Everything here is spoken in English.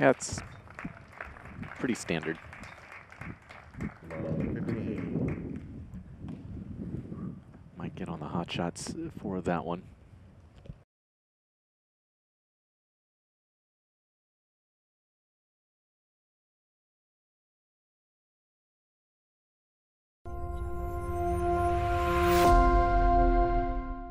Yeah, it's pretty standard. Might get on the hot shots for that one.